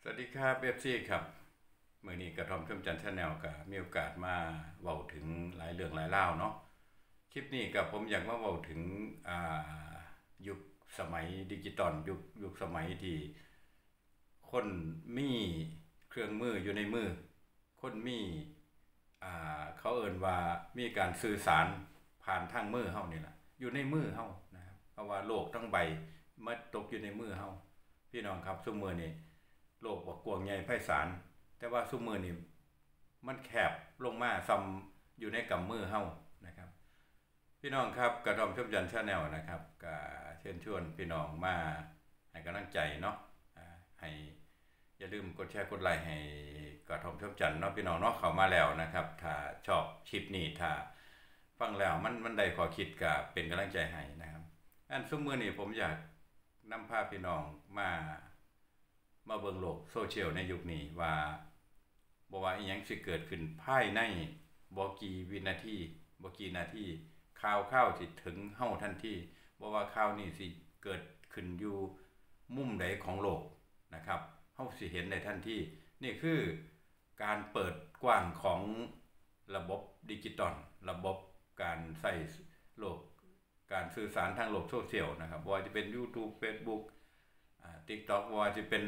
สวัสดีครับเอฟซีครับเมื่อนี้กระทอมชมจันทร์ชาแนลก็มีโอกาสมาเว้าถึงหลายเรื่องหลายเล่าเนาะคลิปนี้กับผมอยากมาเว้าถึงยุคสมัยดิจิตอลยุคสมัยที่คนมีเครื่องมืออยู่ในมือคนมีเขาเอ่นว่ามีการสื่อสารผ่านทางมือเฮานี่แหละอยู่ในมือเฮานะครับเพราะว่าโลกทั้งใบมาตกอยู่ในมือเฮาพี่น้องครับซุมื้อนี้โลกบ่กว้างใหญ่ไพศาลแต่ว่าซุมื้อนี้มันแคบลงมาซ้ำอยู่ในกำมือเฮานะครับพี่น้องครับกระท่อมชมจันทร์ชาแนลนะครับก็เชิญชวนพี่น้องมาให้กำลังใจเนาะให้อย่าลืมกดแชร์กดไลค์ให้กระท่อมชมจันทร์เนาะพี่น้องเนาะเข้ามาแล้วนะครับถ้าชอบคลิปนี้ถ้าฟังแล้วมันได้ข้อคิดก็เป็นกำลังใจให้นะครับอันซุมื้อนี้ผมอยากนำพาพี่น้องมาเบิ่งโลกโซเชียลในยุคนี้ว่าบ่ว่าอีหยังสิเกิดขึ้นภายในบ่กี่วินาทีบ่กี่นาทีข่าวสิถึงเฮาทันทีบ่ว่าข่าวนี้สิเกิดขึ้นอยู่มุมใดของโลกนะครับเฮาสิเห็นได้ทันทีนี่คือการเปิดกว้างของระบบดิจิตอลระบบการใช้โลกการสื่อสารทางโลกโซเชียลนะครับบ่ว่าจะเป็น YouTube Facebook TikTok บ่ว่าจะเป็น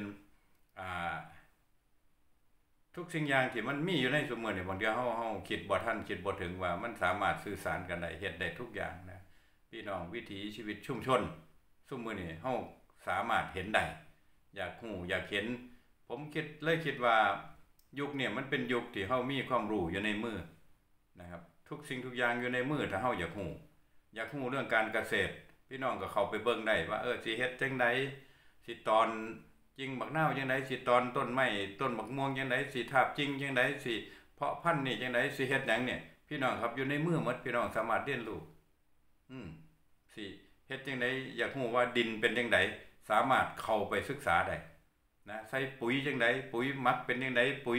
ทุกสิ่งอย่างที่มันมีอยู่ในสมัยนี้บางทีเฮาคิดบ่ทันคิดบ่ถึงว่ามันสามารถสื่อสารกันได้เฮ็ดได้ทุกอย่างนะพี่น้องวิถีชีวิตชุมชนซุมื้อนี้เฮาสามารถเห็นได้อยากฮู้อยากเห็นผมคิดว่ายุคนี้มันเป็นยุคที่เฮามีความรู้อยู่ในมือนะครับทุกสิ่งทุกอย่างอยู่ในมือถ้าเฮาอยากฮู้เรื่องการเกษตรพี่น้องก็เข้าไปเบิ่งได้ว่าสิเฮ็ดจังได๋สิตอนจริงบักนาวจังได๋สิตอนต้นไม้ต้นบักม่วงจังได๋สิทาบจริงจังได๋สิเพาะพันธุ์นี่จังได๋สิเฮ็ดหยังเนี่ยพี่น้องครับอยู่ในมือหมดพี่น้องสามารถเรียนรู้สิเฮ็ดจังได๋อยากฮู้ว่าดินเป็นจังได๋สามารถเข้าไปศึกษาได้นะใส่ปุ๋ยจังได๋ปุ๋ยหมักเป็นจังได๋ปุ๋ย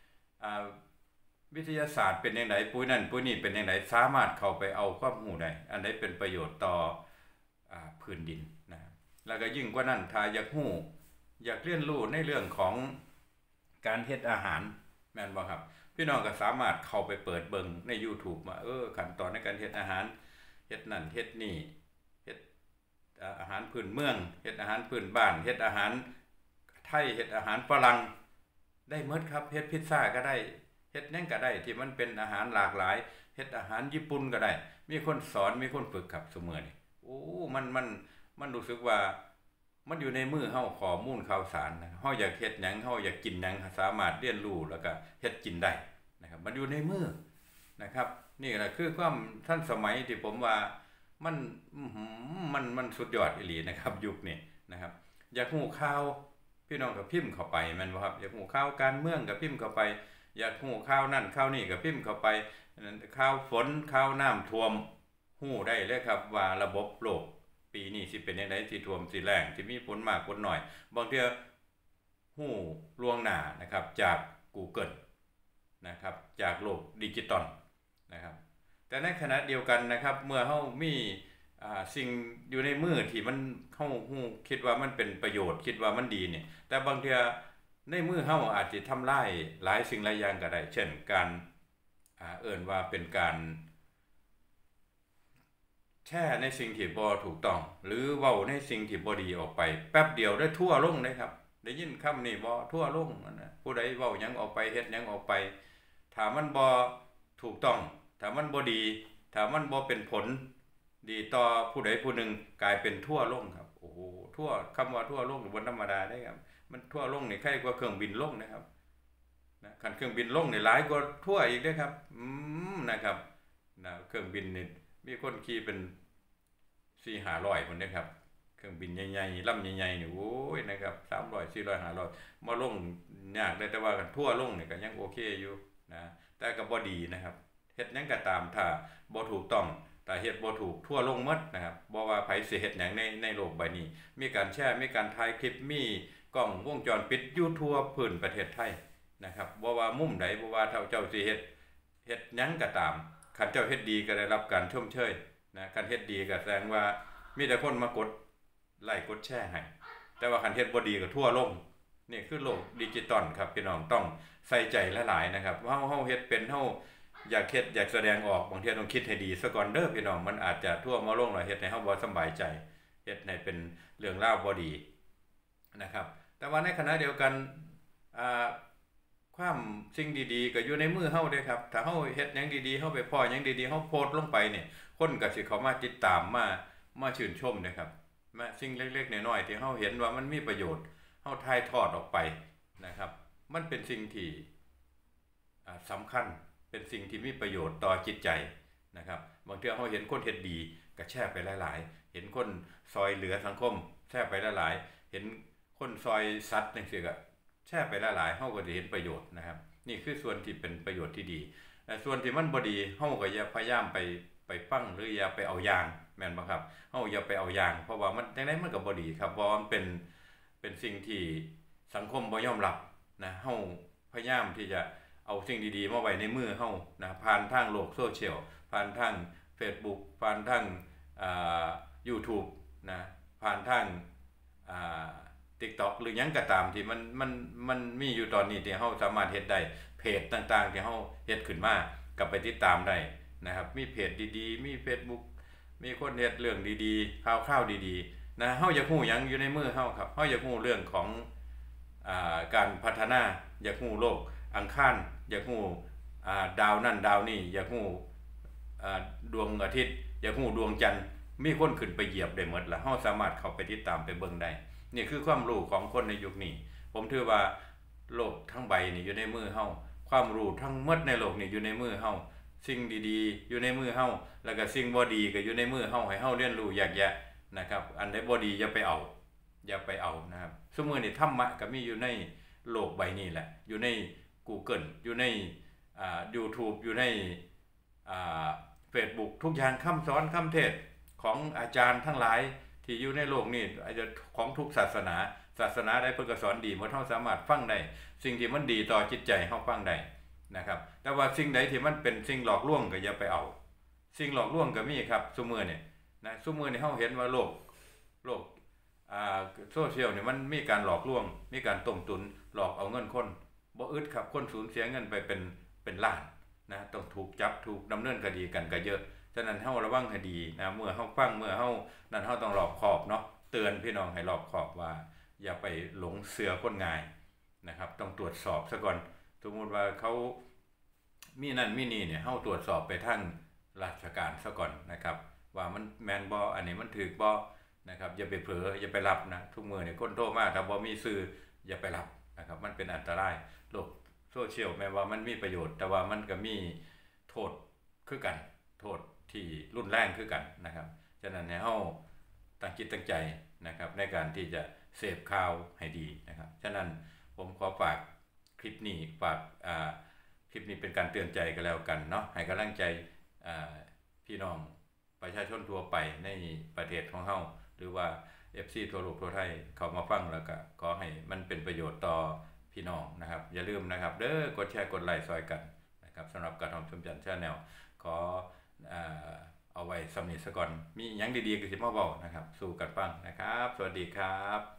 วิทยาศาสตร์เป็นจังได๋ปุ๋ยนั่นปุ๋ยนี่เป็นจังได๋สามารถเข้าไปเอาความรู้ได้อันใดเป็นประโยชน์ต่อพื้นดินนะแล้วก็ยิ่งกว่านั้นถ้าอยากฮู้อยากเรียนรู้ในเรื่องของการเฮ็ดอาหารแม่นบ่ครับพี่น้องก็สามารถเข้าไปเปิดเบิ่งใน YouTube ว่าขั้นตอนในการเฮ็ดอาหารเฮ็ดนั่นเฮ็ดนี่เฮ็ดอาหารพื้นเมืองเฮ็ดอาหารพื้นบ้านเฮ็ดอาหารไทยเฮ็ดอาหารฝรั่งได้หมดครับเฮ็ดพิซซ่าก็ได้เฮ็ดหยังก็ได้ที่มันเป็นอาหารหลากหลายเฮ็ดอาหารญี่ปุ่นก็ได้มีคนสอนมีคนฝึกครับซุมื้อนี้มันรู้สึกว่ามันอยู่ในมือเฮาข้อมูลข่าวสารนะเฮาอยากเฮ็ดหยังเฮาอยากกินหยังสามารถเรียนรู้แล้วก็เฮ็ดกินได้นะครับมันอยู่ในมือนะครับนี่แหละคือความทันสมัยที่ผมว่ามันสุดยอดอีหลีนะครับยุคนี้นะครับอยากฮู้ข่าวพี่น้องก็พิมพ์เข้าไปแม่นบ่ครับอยากฮู้ข่าวการเมืองก็พิมพ์เข้าไปอยากฮู้ข่าวนั่นข่าวนี้ก็พิมพ์เข้าไปข่าวฝนข่าวน้ำท่วมฮู้ได้เลยครับว่าระบบโลกปีนี้สิเป็นจังได๋สิท่วมสิแล้งสิมีฝนมากฝนน้อยบางเทื่อฮู้ล่วงหน้านะครับจาก Google นะครับจากโลกดิจิตอลนะครับแต่ในขณะเดียวกันนะครับเมื่อเฮามีสิ่งอยู่ในมือที่มันเฮาฮู้คิดว่ามันเป็นประโยชน์คิดว่ามันดีเนี่ยแต่บางเทื่อในมือเฮาอาจสิทำลายหลายสิ่งหลายอย่างก็ได้เช่นการเอิ้นว่าเป็นการแช่ในสิ่งที่บ่ถูกต้องหรือเว้าในสิ่งที่บ่ดีออกไปแป๊บเดียวได้ทั่วลงเลยครับได้ยินคำนี้บ่ทั่วลงนะผู้ใดเว้าหยังออกไปเฮ็ดหยังออกไปถ้ามันบ่ถูกต้องถ้ามันบ่ดีถ้ามันบ่เป็นผลดีต่อผู้ใดผู้หนึ่งกลายเป็นทั่วลงครับโอ้โหทั่วคำว่าทั่วลงบ่ธรรมดาได้ครับมันทั่วลงนี่ใครกว่าเครื่องบินลงนะครับนะคันเครื่องบินลงนี่หลายกว่าทั่วอีกเด้อครับนะครับนะเครื่องบินนี่มีคนขี่เป็น4-500พุ่นเด้อครับเครื่องบินใหญ่ๆลำใหญ่ๆนี่โอ้ยนะครับ300 400 500มาลงยากได้แต่ว่ากันทั่วลงนี่ก็ยังโอเคอยู่นะแต่ก็บ่ดีนะครับเฮ็ดหยังก็ตามถ้าบ่ถูกต้องถ้าเฮ็ดบ่ถูกทั่วลงหมดนะครับบ่ว่าไผสิเฮ็ดหยังในโลกใบนี้มีการแชร์มีการถ่ายคลิปมีกล้องวงจรปิดอยู่ทั่วพื้นประเทศไทยนะครับบ่ว่ามุมใดบ่ว่าเจ้าสิเฮ็ดหยังก็ตามคันเจ้าเฮ็ดดีก็ได้รับการชมเชยนะคันเฮ็ดดีก็แสดงว่ามีแต่คนมากดไลค์กดแชร์ให้แต่ว่าคันเฮ็ดบ่ดีก็ทั่วลงนี่คือโลกดิจิตอลครับพี่น้องต้องใส่ใจหลายๆนะครับเฮาเฮ็ดเป็นเฮาอยากเฮ็ดอยากแสดงออกบางทีต้องคิดให้ดีซะก่อนเด้อพี่น้องมันอาจจะทั่วมาลงแล้วเฮ็ดให้เฮาบ่สบายใจเฮ็ดให้เป็นเรื่องราวบ่ดีนะครับแต่ว่าในขณะเดียวกันอ่าความสิ่งดีๆก็อยู่ในมือเฮาเด้ครับถ้าเฮาเฮ็ดหยังดีๆเฮาไปพ้อหยังดีๆเฮาโพสต์ลงไปเนี่ยคนก็สิเข้ามาติดตามมาชื่นชมนะครับมาสิ่งเล็กๆน้อยๆที่เฮาเห็นว่ามันมีประโยชน์เฮาถ่ายทอดออกไปนะครับมันเป็นสิ่งที่สำคัญเป็นสิ่งที่มีประโยชน์ต่อจิตใจนะครับบางทีเฮาเห็นคนเฮ็ดดีก็แชร์ไปหลายๆเห็นคนซอยเหลือสังคมแชร์ไปหลายๆเห็นคนซอยสัตว์จังซี่ก็แชร์ไปหลายๆเฮาก็จะเห็นประโยชน์นะครับนี่คือส่วนที่เป็นประโยชน์ที่ดีแต่ส่วนที่มันบ่ดีเฮาก็อย่าพยายามไปฟังหรืออย่าไปเอาอย่างแม่นบ่ครับเฮาอย่าไปเอาอย่างเพราะว่ามันจังได๋มันก็บ่ดีครับเพราะมันเป็นสิ่งที่สังคมบ่ยอมรับนะเฮาพยายามที่จะเอาสิ่งดีๆมาไว้ในมือเฮานะผ่านทางโลกโซเชียลผ่านทาง Facebook ผ่านทางYouTube นะผ่านทางTikTok หรือหยังก็ตามที่มันมีอยู่ตอนนี้ที่เฮาสามารถเฮ็ดได้เพจต่างๆที่เฮาเฮ็ดขึ้นมาก็ไปติดตามได้นะครับมีเพจดีๆมี Facebook มีคนเฮ็ดเรื่องดีๆข่าวๆดีๆนะเฮาอยากรู้หยังอยู่ในมือเฮาครับเฮาอยากรู้เรื่องของการพัฒนาอยากรู้โลกอังคารอยากรู้ดาวนั่นดาวนี่อยากรู้ดวงอาทิตย์อยากรู้ดวงจันทร์มีคนขึ้นไปเหยียบได้หมดละเฮาสามารถเข้าไปติดตามไปเบิ่งได้นี่คือความรู้ของคนในยุคนี้ผมถือว่าโลกทั้งใบนี่อยู่ในมือเฮาความรู้ทั้งหมดในโลกนี่อยู่ในมือเฮาสิ่งดีๆอยู่ในมือเฮาแล้วก็สิ่งบ่ดีก็อยู่ในมือเฮาให้เฮาเรียนรู้แยกแยะนะครับอันใดบ่ดีอย่าไปเอานะครับซุมื้อนี้ธรรมะก็มีอยู่ในโลกใบนี้แหละอยู่ใน Google อยู่ในYouTube อยู่ในFacebook ทุกอย่างคำสอนคำเทศของอาจารย์ทั้งหลายที่อยู่ในโลกนี้อาจจะของทุกศาสนาใดเพิ่นก็สอนดีหมดเฮาสามารถฟังได้สิ่งที่มันดีต่อจิตใจเฮาฟังได้นะครับแต่ว่าสิ่งใดที่มันเป็นสิ่งหลอกลวงก็อย่าไปเอาสิ่งหลอกลวงก็มีครับซุมื้อนี้นะซุมื้อนี้เฮาเห็นว่าโลกโซเชียลนี่มันมีการหลอกลวงมีการต้มตุนหลอกเอาเงินคนบ่อึดครับคนสูญเสียเงินไปเป็นล้านนะต้องถูกจับถูกดำเนินคดีกันก็เยอะฉะนั้นเฮาระวังให้ดีนะเมื่อเฮาฟังเมื่อเฮานั่นเฮาต้องรอบคอบเนาะเตือนพี่น้องให้รอบคอบว่าอย่าไปหลงเสือคนง่ายนะครับต้องตรวจสอบซะก่อนสมมุติว่าเขามีนั่นมีนี่เนี่ยเฮาตรวจสอบไปทางราชการซะก่อนนะครับว่ามันแม่นบ่อันนี้มันถูกบ่นะครับอย่าไปเผลออย่าไปรับนะทุกมื้อนี่คนโทรมาถ้าบ่มีชื่ออย่าไปรับนะครับมันเป็นอันตรายโลกโซเชียลแม้ว่ามันมีประโยชน์แต่ว่ามันก็มีโทษคือกันโทษที่รุนแรงคือกันนะครับฉะนั้นให้เฮาตั้งจิตตั้งใจนะครับในการที่จะเสพข่าวให้ดีนะครับฉะนั้นผมขอฝากคลิปนี้คลิปนี้เป็นการเตือนใจกันแล้วกันเนาะให้กำลังใจพี่น้องประชาชนทั่วไปในประเทศของเฮาหรือว่า FC ทั่วโลกทั่วไทยเข้ามาฟังแล้วก็ขอให้มันเป็นประโยชน์ต่อพี่น้องนะครับอย่าลืมนะครับเด้อกดแชร์กดไลค์ซอยกันนะครับสำหรับกระทำชมจันทร์ Channel ขอเอาไว้สำนีซะก่อนมีหยังดีๆก็สิมาเว้านะครับสู่กันฟังนะครับสวัสดีครับ